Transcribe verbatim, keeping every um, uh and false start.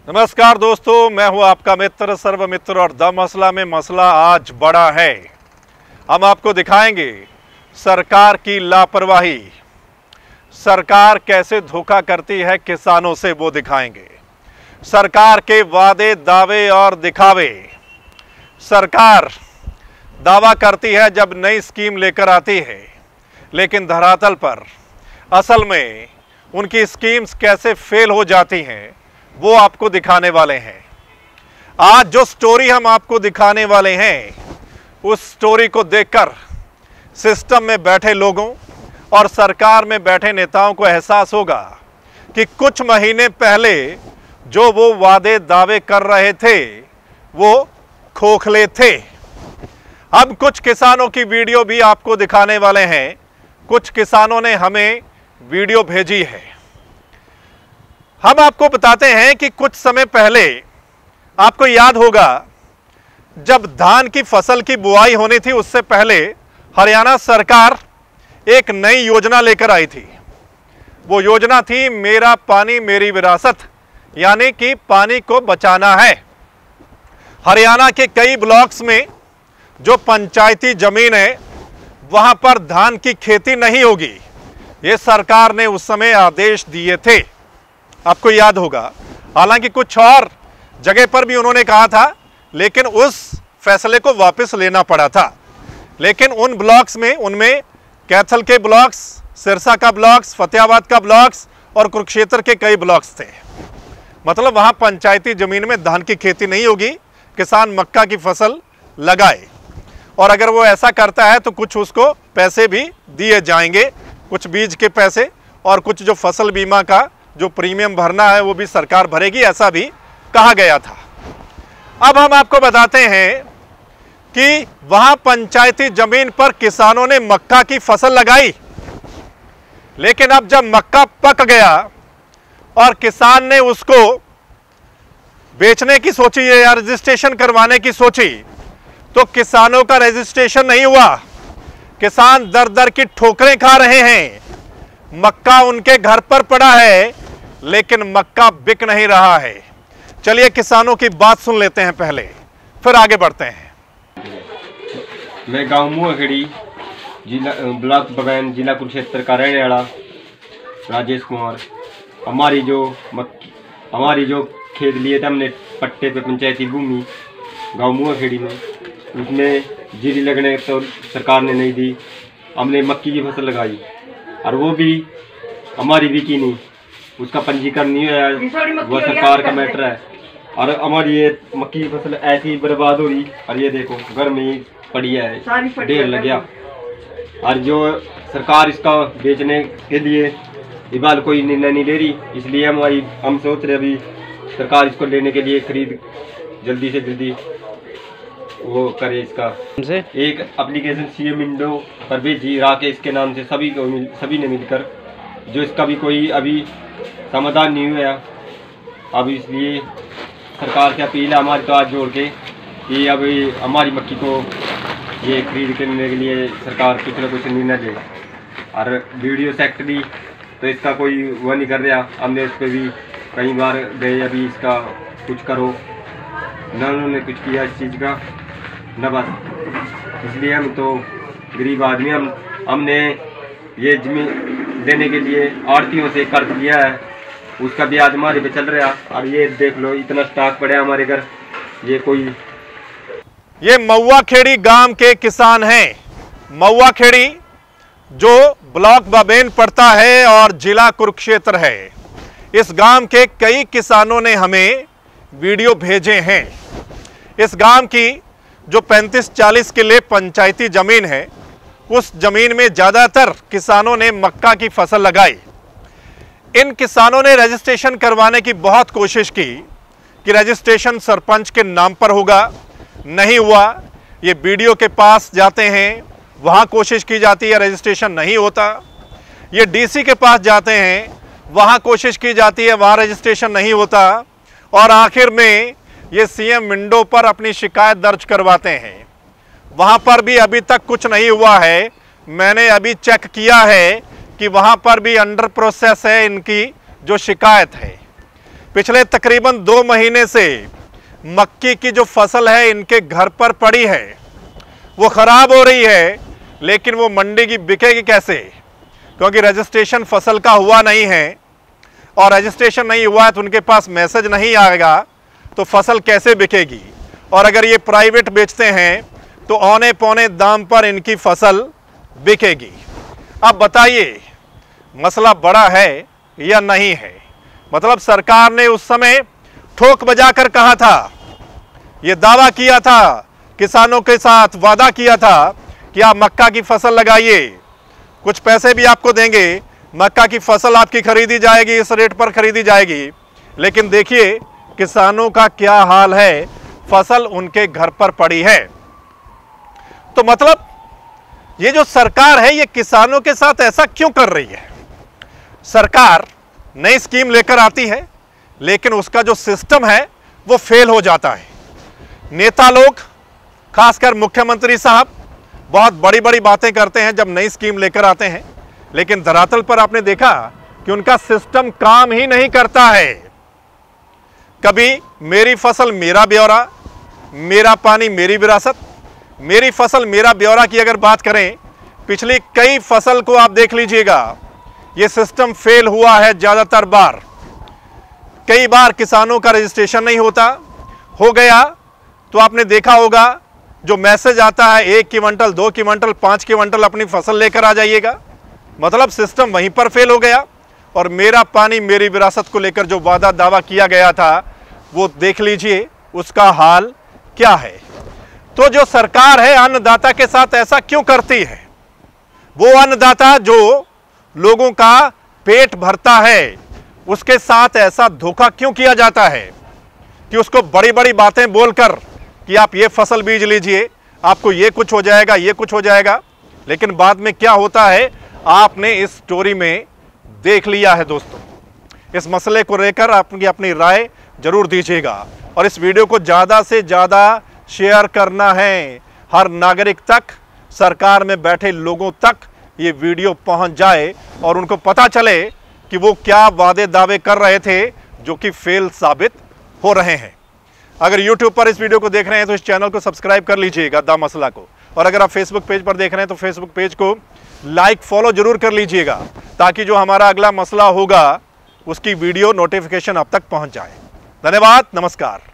नमस्कार दोस्तों, मैं हूं आपका मित्र सर्व मित्र और द मसला में मसला आज बड़ा है। हम आपको दिखाएंगे सरकार की लापरवाही, सरकार कैसे धोखा करती है किसानों से, वो दिखाएंगे। सरकार के वादे दावे और दिखावे। सरकार दावा करती है जब नई स्कीम लेकर आती है, लेकिन धरातल पर असल में उनकी स्कीम्स कैसे फेल हो जाती हैं वो आपको दिखाने वाले हैं। आज जो स्टोरी हम आपको दिखाने वाले हैं, उस स्टोरी को देखकर सिस्टम में बैठे लोगों और सरकार में बैठे नेताओं को एहसास होगा कि कुछ महीने पहले जो वो वादे दावे कर रहे थे वो खोखले थे। अब कुछ किसानों की वीडियो भी आपको दिखाने वाले हैं। कुछ किसानों ने हमें वीडियो भेजी है। हम आपको बताते हैं कि कुछ समय पहले आपको याद होगा जब धान की फसल की बुआई होनी थी, उससे पहले हरियाणा सरकार एक नई योजना लेकर आई थी। वो योजना थी मेरा पानी मेरी विरासत, यानी कि पानी को बचाना है। हरियाणा के कई ब्लॉक्स में जो पंचायती जमीन है वहां पर धान की खेती नहीं होगी, ये सरकार ने उस समय आदेश दिए थे, आपको याद होगा। हालांकि कुछ और जगह पर भी उन्होंने कहा था, लेकिन उस फैसले को वापस लेना पड़ा था। लेकिन उन ब्लॉक्स में, उनमें कैथल के ब्लॉक्स, सिरसा का ब्लॉक्स, फतेहाबाद का ब्लॉक्स और कुरुक्षेत्र के कई ब्लॉक्स थे। मतलब वहां पंचायती जमीन में धान की खेती नहीं होगी, किसान मक्का की फसल लगाए, और अगर वो ऐसा करता है तो कुछ उसको पैसे भी दिए जाएंगे, कुछ बीज के पैसे और कुछ जो फसल बीमा का जो प्रीमियम भरना है वो भी सरकार भरेगी, ऐसा भी कहा गया था। अब हम आपको बताते हैं कि वहां पंचायती जमीन पर किसानों ने मक्का की फसल लगाई, लेकिन अब जब मक्का पक गया और किसान ने उसको बेचने की सोची या रजिस्ट्रेशन करवाने की सोची, तो किसानों का रजिस्ट्रेशन नहीं हुआ। किसान दर दर की ठोकरें खा रहे हैं। मक्का उनके घर पर पड़ा है, लेकिन मक्का बिक नहीं रहा है। चलिए किसानों की बात सुन लेते हैं पहले, फिर आगे बढ़ते हैं। मैं गांव मुआखेड़ी, जिला ब्लॉक बगैन, जिला कुरुक्षेत्र का रहने वाला राजेश कुमार। हमारी जो मक्की हमारी जो खेत लिए थे हमने पट्टे पे, पंचायती भूमि गांव मुआखेड़ी में, उसमें जीरी लगने तो सरकार ने नहीं दी। हमने मक्की की फसल लगाई और वो भी हमारी बिकी नहीं, उसका पंजीकरण नहीं हुआ, वो सरकार का मैटर है। और हमारी ये मक्की की फसल ऐसी बर्बाद हो रही, और ये देखो घर में ही पड़ी है, ढेर लग गया। और जो सरकार इसका बेचने के लिए इबाल कोई निर्णय नहीं ले रही, इसलिए हमारी हम सोच रहे अभी सरकार इसको लेने के लिए खरीद जल्दी से जल्दी वो करे। इसका एक एप्लीकेशन सीएम विंडो पर भेजी राकेश के नाम से, सभी को मिल, सभी ने मिलकर, जो इसका भी कोई अभी समाधान नहीं हुआ। अब इसलिए सरकार से अपील है हमारी तो आज जोड़ के कि अब हमारी मक्की को ये खरीद करने के लिए सरकार कुछ न कुछ निर्णय दे। और वीडियो सेक्रेटरी तो इसका कोई वो नहीं कर रहा, हमने उस पर भी कई बार गए, अभी इसका कुछ करो, न उन्होंने कुछ किया इस चीज़ का, न बस। इसलिए हम तो गरीब आदमी, हम हमने ये जमीन देने के लिए आड़तियों से कर्ज लिया है, उसका ब्याज हमारे पे चल रहा। और ये देख लो इतना स्टॉक पड़ा है हमारे घर। ये कोई ये मऊआखेड़ी गांव के किसान हैं। मऊआखेड़ी जो ब्लॉक बबेन पड़ता है और जिला कुरुक्षेत्र है। इस गांव के कई किसानों ने हमें वीडियो भेजे हैं। इस गांव की जो पैंतीस चालीस किले पंचायती जमीन है, उस जमीन में ज़्यादातर किसानों ने मक्का की फसल लगाई। इन किसानों ने रजिस्ट्रेशन करवाने की बहुत कोशिश की कि रजिस्ट्रेशन सरपंच के नाम पर होगा, नहीं हुआ। ये बीडीओ के पास जाते हैं, वहाँ कोशिश की जाती है, रजिस्ट्रेशन नहीं होता। ये डीसी के पास जाते हैं, वहाँ कोशिश की जाती है, वहाँ रजिस्ट्रेशन नहीं होता। और आखिर में ये सीएम विंडो पर अपनी शिकायत दर्ज करवाते हैं, वहाँ पर भी अभी तक कुछ नहीं हुआ है। मैंने अभी चेक किया है कि वहाँ पर भी अंडर प्रोसेस है इनकी जो शिकायत है। पिछले तकरीबन दो महीने से मक्की की जो फसल है इनके घर पर पड़ी है, वो खराब हो रही है, लेकिन वो मंडी की बिकेगी कैसे? क्योंकि रजिस्ट्रेशन फसल का हुआ नहीं है, और रजिस्ट्रेशन नहीं हुआ है तो उनके पास मैसेज नहीं आएगा, तो फसल कैसे बिकेगी? और अगर ये प्राइवेट बेचते हैं तो औने पौने दाम पर इनकी फसल बिकेगी। अब बताइए मसला बड़ा है या नहीं है? मतलब सरकार ने उस समय ठोक बजाकर कहा था, ये दावा किया था, किसानों के साथ वादा किया था कि आप मक्का की फसल लगाइए, कुछ पैसे भी आपको देंगे, मक्का की फसल आपकी खरीदी जाएगी, इस रेट पर खरीदी जाएगी। लेकिन देखिए किसानों का क्या हाल है, फसल उनके घर पर पड़ी है। तो मतलब ये जो सरकार है ये किसानों के साथ ऐसा क्यों कर रही है? सरकार नई स्कीम लेकर आती है, लेकिन उसका जो सिस्टम है वो फेल हो जाता है। नेता लोग, खासकर मुख्यमंत्री साहब, बहुत बड़ी बड़ी बातें करते हैं जब नई स्कीम लेकर आते हैं, लेकिन धरातल पर आपने देखा कि उनका सिस्टम काम ही नहीं करता है। कभी मेरी फसल मेरा ब्यौरा, मेरा पानी मेरी विरासत, मेरी फसल मेरा ब्यौरा की अगर बात करें, पिछली कई फसल को आप देख लीजिएगा, ये सिस्टम फेल हुआ है ज़्यादातर बार। कई बार किसानों का रजिस्ट्रेशन नहीं होता, हो गया तो आपने देखा होगा जो मैसेज आता है एक क्विंटल, दो क्विंटल, पाँच क्विंटल अपनी फसल लेकर आ जाइएगा, मतलब सिस्टम वहीं पर फेल हो गया। और मेरा पानी मेरी विरासत को लेकर जो वादा दावा किया गया था वो देख लीजिए उसका हाल क्या है। तो जो सरकार है अन्नदाता के साथ ऐसा क्यों करती है? वो अन्नदाता जो लोगों का पेट भरता है उसके साथ ऐसा धोखा क्यों किया जाता है कि उसको बड़ी बड़ी बातें बोलकर कि आप ये फसल बीज लीजिए, आपको ये कुछ हो जाएगा, ये कुछ हो जाएगा, लेकिन बाद में क्या होता है आपने इस स्टोरी में देख लिया है। दोस्तों, इस मसले को लेकर अपनी अपनी राय जरूर दीजिएगा और इस वीडियो को ज़्यादा से ज़्यादा शेयर करना है, हर नागरिक तक, सरकार में बैठे लोगों तक ये वीडियो पहुंच जाए और उनको पता चले कि वो क्या वादे दावे कर रहे थे जो कि फेल साबित हो रहे हैं। अगर यूट्यूब पर इस वीडियो को देख रहे हैं तो इस चैनल को सब्सक्राइब कर लीजिएगा द मसला को, और अगर आप फेसबुक पेज पर देख रहे हैं तो फेसबुक पेज को लाइक फॉलो जरूर कर लीजिएगा ताकि जो हमारा अगला मसला होगा उसकी वीडियो नोटिफिकेशन अब तक पहुंच जाए। धन्यवाद, नमस्कार।